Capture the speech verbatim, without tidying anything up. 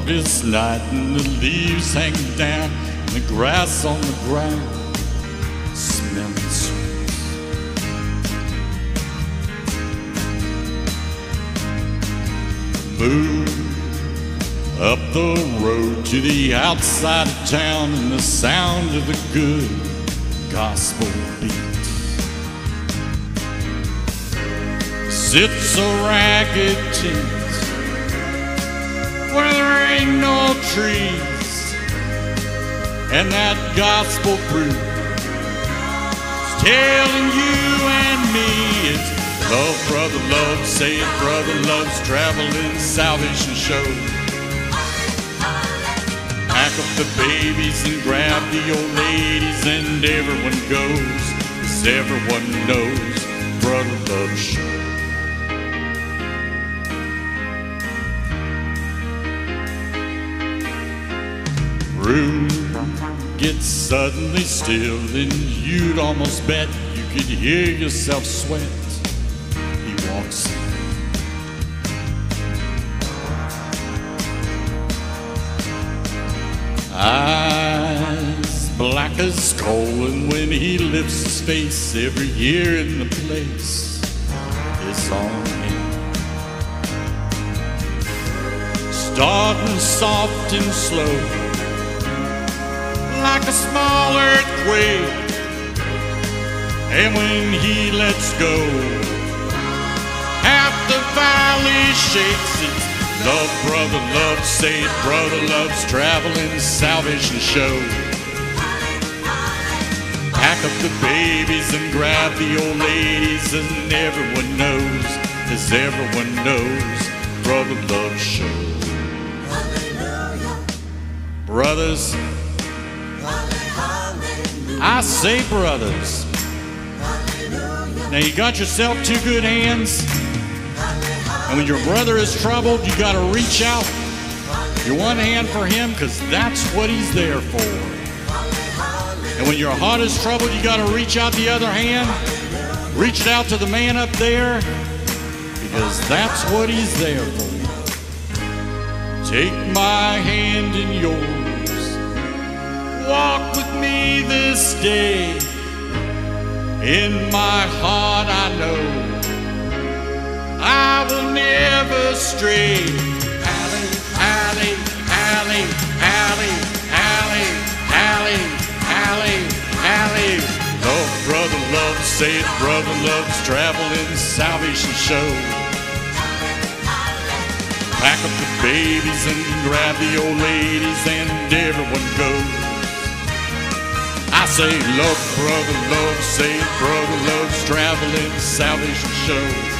August night, and the leaves hang down, and the grass on the ground smelling sweet. Move up the road to the outside of town, and the sound of the good gospel beat. Sits a ragged tent where there ain't no trees, and that gospel fruit is telling you and me it's love, brother, love, say it, brother, love's traveling salvation show. Pack up the babies and grab the old ladies, and everyone goes, 'cause everyone knows brother love's show. Room gets suddenly still, and you'd almost bet you could hear yourself sweat. He walks in. Eyes black as coal, and when he lifts his face, every ear in the place is on him. Starting soft and slow, like a small earthquake, and when he lets go, half the valley shakes. It's love, brother, love, say it, brother, love's traveling salvation show. Pack up the babies and grab the old ladies, and everyone knows, 'cause everyone knows brother love's show. Brothers, I say brothers. Now you got yourself two good hands, and when your brother is troubled, you got to reach out your one hand for him, because that's what he's there for. And when your heart is troubled, you got to reach out the other hand. Reach it out to the man up there, because that's what he's there for. Take my hand in yours, walk with me this day. In my heart I know I will never stray. Alley, alley, alley, alley, alley, alley, alley, alley. Love, brother, love, say it, brother, love's traveling salvation show. Pack up the babies and grab the old ladies, and everyone goes. I say love, brother, love, say it, brother, love's traveling salvation show.